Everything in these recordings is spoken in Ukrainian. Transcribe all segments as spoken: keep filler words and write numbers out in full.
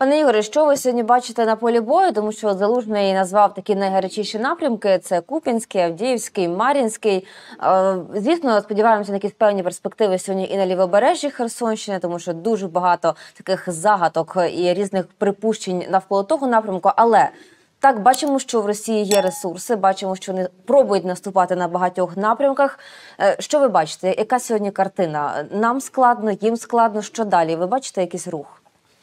Пане Ігоре, що ви сьогодні бачите на полі бою? Тому що Залужний назвав такі найгарячіші напрямки – це Куп'янський, Авдіївський, Мар'їнський. Звісно, сподіваємося на якісь певні перспективи сьогодні і на Лівобережжі Херсонщини, тому що дуже багато таких загадок і різних припущень навколо того напрямку. Але так, бачимо, що в Росії є ресурси, бачимо, що вони пробують наступати на багатьох напрямках. Що ви бачите? Яка сьогодні картина? Нам складно, їм складно, що далі? Ви бачите якийсь рух?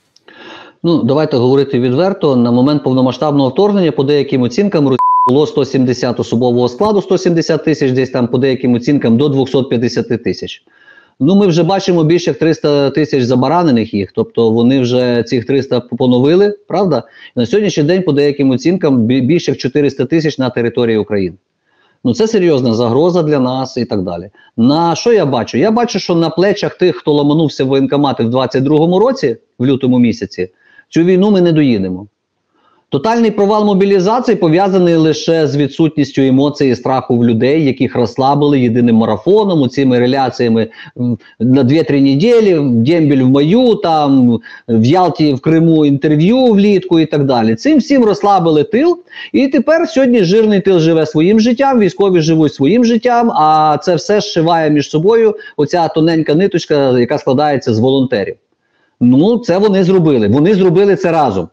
Ну, давайте говорити відверто. На момент повномасштабного вторгнення, по деяким оцінкам, було сто сімдесят особового складу, сто сімдесят тисяч, десь там по деяким оцінкам до двохсот п'ятдесят тисяч. Ну, ми вже бачимо більше як триста тисяч забаранених їх, тобто вони вже цих триста поновили, правда? І на сьогоднішній день по деяким оцінкам більше як чотириста тисяч на території України. Ну, це серйозна загроза для нас і так далі. На що я бачу? Я бачу, що на плечах тих, хто ламанувся в воєнкомати в двадцять другому році, в лютому місяці, цю війну ми не доїдемо. Тотальний провал мобілізації пов'язаний лише з відсутністю емоцій і страху в людей, яких розслабили єдиним марафоном, цими реляціями на дві-три неділі, дембель в маю, там, в Ялті, в Криму інтерв'ю влітку і так далі. Цим всім розслабили тил, і тепер сьогодні жирний тил живе своїм життям, військові живуть своїм життям, а це все зшиває між собою оця тоненька ниточка, яка складається з волонтерів. Ну, це вони зробили. Вони зробили це разом.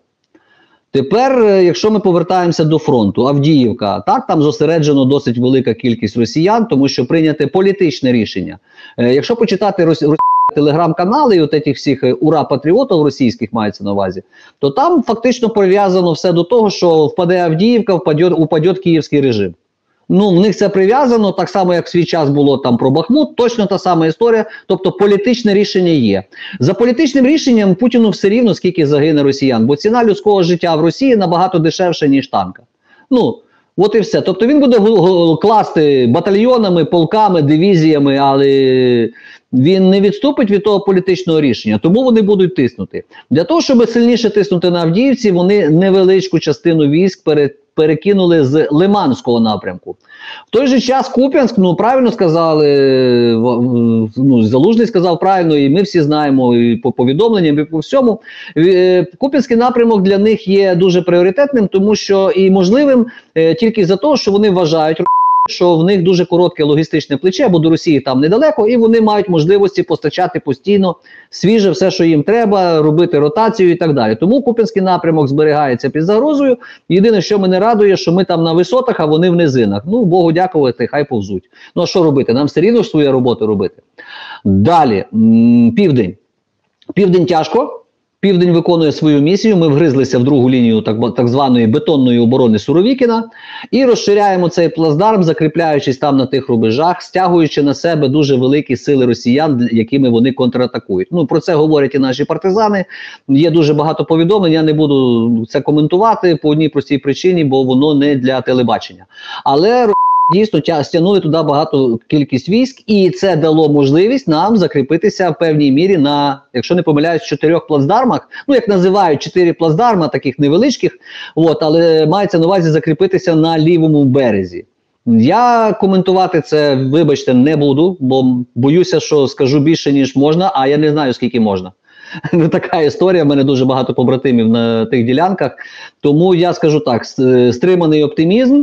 Тепер, якщо ми повертаємося до фронту, Авдіївка, так, там зосереджено досить велика кількість росіян, тому що прийняте політичне рішення. Е, якщо почитати рос... телеграм-канали і от этих всіх ура-патріотів російських мається на увазі, то там фактично прив'язано все до того, що впаде Авдіївка, впаде, упаде київський режим. Ну, в них це прив'язано, так само, як в свій час було там про Бахмут, точно та сама історія, тобто політичне рішення є. За політичним рішенням Путіну все рівно, скільки загине росіян, бо ціна людського життя в Росії набагато дешевша, ніж танка. Ну, от і все. Тобто він буде класти батальйонами, полками, дивізіями, але він не відступить від того політичного рішення, тому вони будуть тиснути. Для того, щоб сильніше тиснути на Авдіївці, вони невеличку частину військ перед перекинули з Лиманського напрямку. В той же час Куп'янськ, ну, правильно сказали, ну, Залужний сказав правильно, і ми всі знаємо, і по повідомленням, і по всьому. Куп'янський напрямок для них є дуже пріоритетним, тому що і можливим е, тільки за те, що вони вважають, що в них дуже коротке логістичне плече, бо до Росії там недалеко, і вони мають можливості постачати постійно свіже все, що їм треба, робити ротацію і так далі. Тому Куп'янський напрямок зберігається під загрозою. Єдине, що мене радує, що ми там на висотах, а вони в низинах. Ну, Богу дякувати, хай повзуть. Ну, а що робити? Нам все рівно ж свою роботу робити. Далі, південь. Південь тяжко. Південь виконує свою місію, ми вгризлися в другу лінію так, так званої бетонної оборони Суровікіна і розширяємо цей плацдарм, закріпляючись там на тих рубежах, стягуючи на себе дуже великі сили росіян, якими вони контратакують. Ну, про це говорять і наші партизани, є дуже багато повідомлень, я не буду це коментувати по одній простій причині, бо воно не для телебачення. Але дійсно стягнули туди багато кількість військ, і це дало можливість нам закріпитися в певній мірі на, якщо не помиляюсь, чотирьох плацдармах, ну, як називають, чотири плацдарма, таких невеличких, от, але мається на увазі закріпитися на лівому березі. Я коментувати це, вибачте, не буду, бо боюся, що скажу більше, ніж можна, а я не знаю, скільки можна. Така історія, в мене дуже багато побратимів на тих ділянках, тому я скажу так, стриманий оптимізм.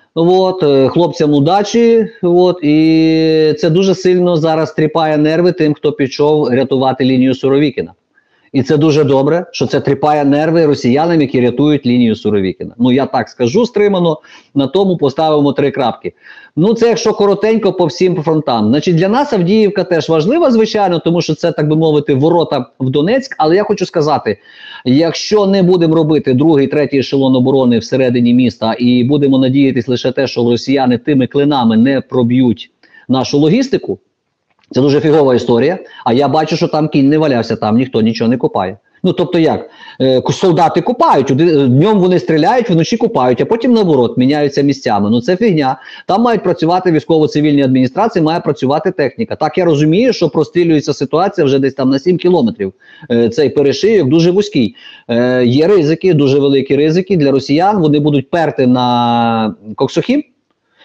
От, хлопцям удачі, от, і це дуже сильно зараз тріпає нерви тим, хто пішов рятувати лінію Суровікіна. І це дуже добре, що це тріпає нерви росіянам, які рятують лінію Суровікіна. Ну, я так скажу стримано, на тому поставимо три крапки. Ну, це якщо коротенько по всім фронтам. Значить, для нас Авдіївка теж важлива, звичайно, тому що це, так би мовити, ворота в Донецьк. Але я хочу сказати, якщо не будемо робити другий, третій ешелон оборони всередині міста і будемо надіятись лише те, що росіяни тими клинами не проб'ють нашу логістику, це дуже фігова історія, а я бачу, що там кінь не валявся, там ніхто нічого не копає. Ну, тобто як? Е, солдати копають, днем вони стріляють, вночі копають, а потім наоборот міняються місцями. Ну, це фігня. Там мають працювати військово-цивільні адміністрації, має працювати техніка. Так, я розумію, що прострілюється ситуація вже десь там на сім кілометрів. Е, цей перешийок дуже вузький. Е, є ризики, дуже великі ризики для росіян, вони будуть перти на Коксохім.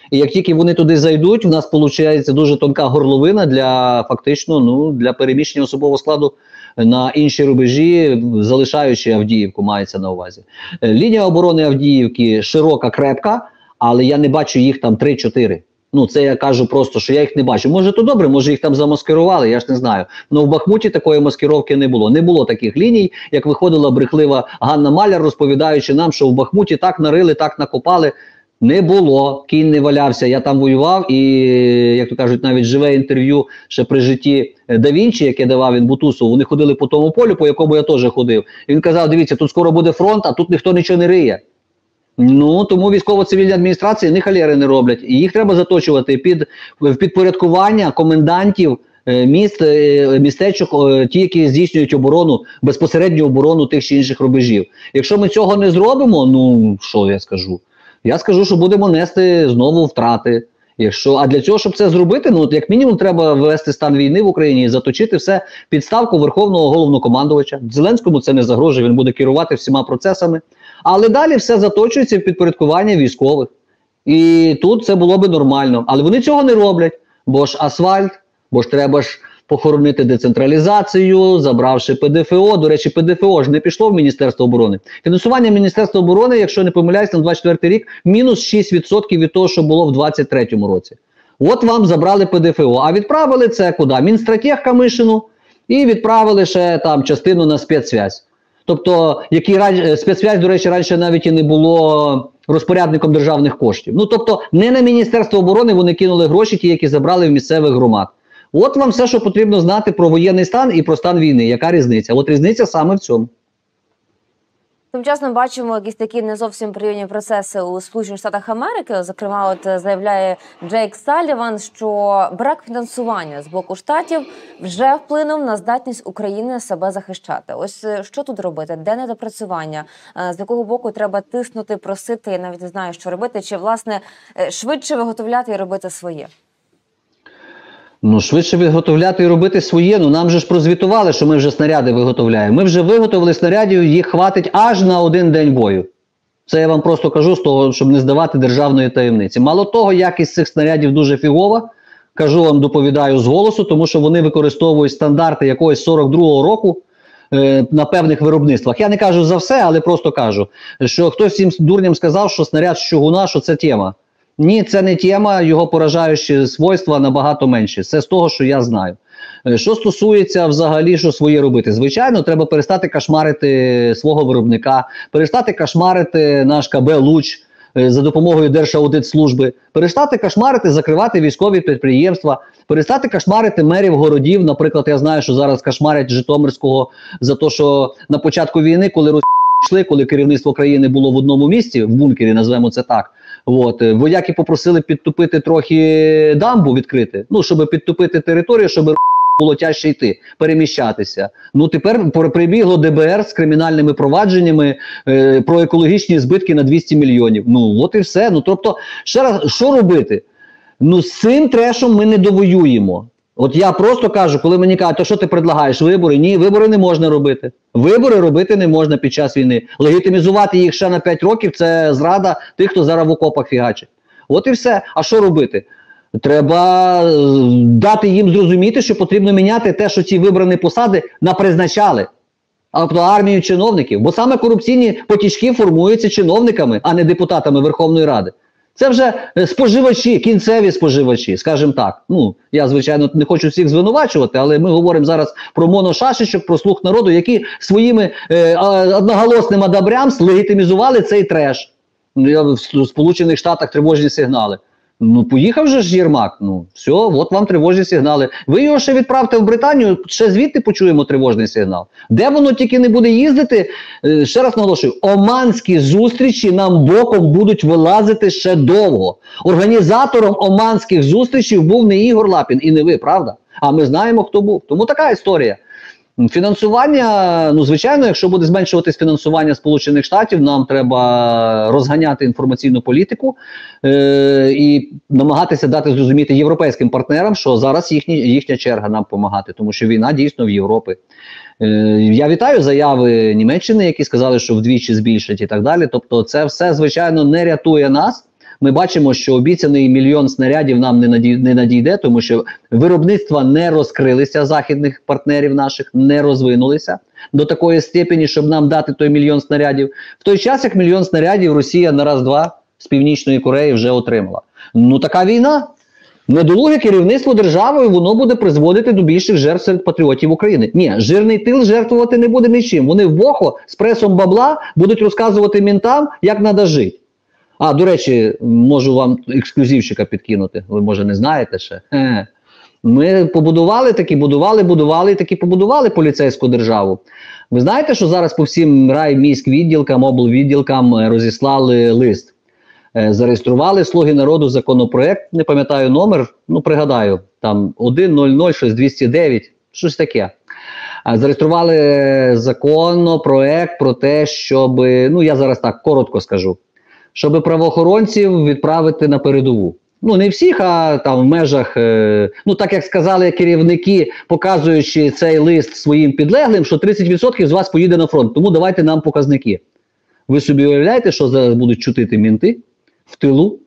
І як тільки вони туди зайдуть, в нас виходить дуже тонка горловина для фактично, ну, для переміщення особового складу на інші рубежі, залишаючи Авдіївку, мається на увазі. Лінія оборони Авдіївки широка, крепка, але я не бачу їх там три-чотири. Ну, це я кажу просто, що я їх не бачу. Може, то добре, може їх там замаскирували, я ж не знаю. Але в Бахмуті такої маскировки не було. Не було таких ліній, як виходила брехлива Ганна Маляр, розповідаючи нам, що в Бахмуті так нарили, так накопали. Не було, кінь не валявся, я там воював, і, як то кажуть, навіть живе інтерв'ю ще при житті Да Вінчі, яке давав він Бутусову, вони ходили по тому полю, по якому я теж ходив. І він казав, дивіться, тут скоро буде фронт, а тут ніхто нічого не риє. Ну, тому військово-цивільні адміністрації ні халєри не роблять. І їх треба заточувати під в підпорядкування комендантів міст, містечок, ті, які здійснюють оборону, безпосередню оборону тих чи інших рубежів. Якщо ми цього не зробимо, ну, що я скажу? Я скажу, що будемо нести знову втрати. Якщо, а для цього, щоб це зробити, ну, як мінімум, треба ввести стан війни в Україні і заточити все під ставку Верховного Головнокомандувача. Зеленському це не загрожує, він буде керувати всіма процесами. Але далі все заточується в підпорядкування військових. І тут це було би нормально. Але вони цього не роблять, бо ж асфальт, бо ж треба ж похоронити децентралізацію, забравши Пе Де Фе О. До речі, Пе Де Фе О ж не пішло в Міністерство оборони. Фінансування Міністерства оборони, якщо не помиляюсь, на двадцять четвертий рік, мінус шість відсотків від того, що було в двадцять третьому році. От вам забрали Пе Де Фе О. А відправили це куди? Мінстратег Камишину і відправили ще там частину на спецсвязь. Тобто, які спецсвязь, до речі, раніше навіть і не було розпорядником державних коштів. Ну, тобто, не на Міністерство оборони вони кинули гроші, ті, які забрали в місцевих громад. От вам все, що потрібно знати про воєнний стан і про стан війни. Яка різниця? От різниця саме в цьому. Тим часом бачимо якісь такі не зовсім приємні процеси у Сполучених Штатах Америки. Зокрема, от заявляє Джейк Салліван, що брак фінансування з боку штатів вже вплинув на здатність України себе захищати. Ось що тут робити? Де недопрацювання? З якого боку треба тиснути, просити? Я навіть не знаю, що робити. Чи, власне, швидше виготовляти і робити своє? Ну, швидше виготовляти і робити своє. Ну, нам же ж прозвітували, що ми вже снаряди виготовляємо. Ми вже виготовили снарядів, їх хватить аж на один день бою. Це я вам просто кажу з того, щоб не здавати державної таємниці. Мало того, якість цих снарядів дуже фігова. Кажу вам, доповідаю з голосу, тому що вони використовують стандарти якогось сорок другого року е, на певних виробництвах. Я не кажу за все, але просто кажу, що хтось всім дурням сказав, що снаряд з чугуна, що це тема. Ні, це не тема, його поражаючі свойства набагато менші. Це з того, що я знаю. Що стосується взагалі, що своє робити? Звичайно, треба перестати кошмарити свого виробника, перестати кошмарити наш Ка Бе «Луч» за допомогою Держаудитслужби, перестати кошмарити, закривати військові підприємства, перестати кошмарити мерів городів. Наприклад, я знаю, що зараз кошмарять Житомирського за те, що на початку війни, коли Росії йшли, коли керівництво країни було в одному місці, в бункері, назвемо це так, от, вояки попросили підтопити трохи дамбу, відкрити, ну, щоб підтопити територію, щоб було тяжче йти, переміщатися. Ну, тепер прибігло Де Бе Ер з кримінальними провадженнями е, про екологічні збитки на двісті мільйонів. Ну, от і все. Ну, тобто, ще раз, що робити? Ну, з цим трешом ми не довоюємо. От я просто кажу, коли мені кажуть, то що ти предлагаєш, вибори? Ні, вибори не можна робити. Вибори робити не можна під час війни. Легітимізувати їх ще на п'ять років – це зрада тих, хто зараз в окопах фігачить. От і все. А що робити? Треба дати їм зрозуміти, що потрібно міняти те, що ці вибрані посади напризначали. Тобто армію чиновників. Бо саме корупційні потічки формуються чиновниками, а не депутатами Верховної Ради. Це вже споживачі, кінцеві споживачі, скажімо так. Ну, я, звичайно, не хочу всіх звинувачувати, але ми говоримо зараз про моношашечок, про слух народу, які своїми е, одноголосним одобрямс легітимізували цей треш. В Сполучених Штатах тривожні сигнали. Ну, поїхав же ж Єрмак, ну, все, от вам тривожні сигнали. Ви його ще відправте в Британію, ще звідти почуємо тривожний сигнал. Де воно тільки не буде їздити, ще раз наголошую, оманські зустрічі нам боком будуть вилазити ще довго. Організатором оманських зустрічей був не Ігор Лапін і не ви, правда? А ми знаємо, хто був. Тому така історія. Фінансування, ну, звичайно, якщо буде зменшуватись фінансування Сполучених Штатів, нам треба розганяти інформаційну політику е- і намагатися дати зрозуміти європейським партнерам, що зараз їхні, їхня черга нам допомагати, тому що війна дійсно в Європі. Е- я вітаю заяви Німеччини, які сказали, що вдвічі збільшать і так далі. Тобто це все, звичайно, не рятує нас, Ми бачимо, що обіцяний мільйон снарядів нам не наді- не надійде, тому що виробництва не розкрилися, західних партнерів наших не розвинулися до такої степені, щоб нам дати той мільйон снарядів. В той час, як мільйон снарядів Росія на раз-два з Північної Кореї вже отримала. Ну така війна. Недолуге керівництво державою, воно буде призводити до більших жертв серед патріотів України. Ні, жирний тил жертвувати не буде нічим. Вони в бохо з пресом бабла будуть розказувати мінтам, як треба жити. А, до речі, можу вам ексклюзивчика підкинути. Ви, може, не знаєте ще? Е. Ми побудували такі, будували, будували і таки побудували поліцейську державу. Ви знаєте, що зараз по всім райміськвідділкам, облвідділкам розіслали лист? Зареєстрували «Слуги народу» законопроект, не пам'ятаю номер, ну пригадаю, там один нуль нуль шість двісті дев'ять, щось таке. Зареєстрували законопроект про те, щоб, ну я зараз так коротко скажу, щоб правоохоронців відправити на передову. Ну не всіх, а там в межах, е, ну так як сказали керівники, показуючи цей лист своїм підлеглим, що тридцять відсотків з вас поїде на фронт, тому давайте нам показники. Ви собі уявляєте, що зараз будуть чутити мінти в тилу?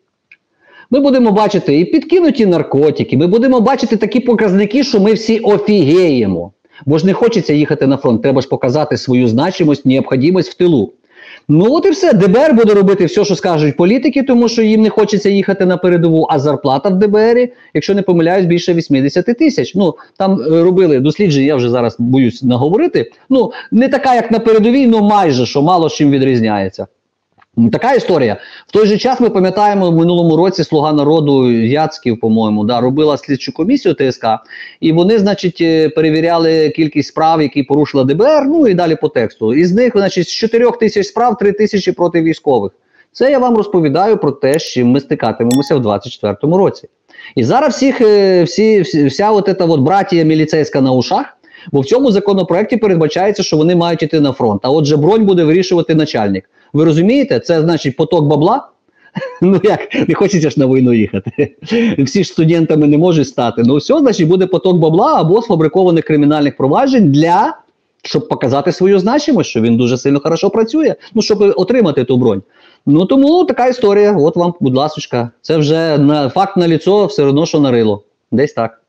Ми будемо бачити і підкинуті наркотики, ми будемо бачити такі показники, що ми всі офігеємо. Бо ж не хочеться їхати на фронт, треба ж показати свою значимость, необхідність в тилу. Ну от і все, ДБР буде робити все, що скажуть політики, тому що їм не хочеться їхати на передову, а зарплата в ДБРі, якщо не помиляюсь, більше вісімдесят тисяч. Ну, там е, робили дослідження, я вже зараз боюсь наговорити, ну, не така, як на передовій, але майже, що мало з чим відрізняється. Така історія. В той же час ми пам'ятаємо, в минулому році «Слуга народу» Яцьків, по-моєму, да, робила слідчу комісію ТСК, і вони, значить, перевіряли кількість справ, які порушила ДБР, ну і далі по тексту. Із них, значить, з чотирьох тисяч справ три тисячі проти військових. Це я вам розповідаю про те, з чим ми стикатимемося в двадцять четвертому році. І зараз всіх, всі, вся от ця от братія міліцейська на ушах, бо в цьому законопроекті передбачається, що вони мають йти на фронт. А отже, бронь буде вирішувати начальник. Ви розумієте? Це значить поток бабла? Ну як, не хочеться ж на війну їхати. Всі ж студентами не можуть стати. Ну все, значить буде поток бабла або сфабрикованих кримінальних проваджень для, щоб показати свою значимость, що він дуже сильно хорошо працює, ну щоб отримати ту бронь. Ну тому така історія, от вам, будь ласочка. Це вже на, факт на ліцо, все одно, що на рило. Десь так.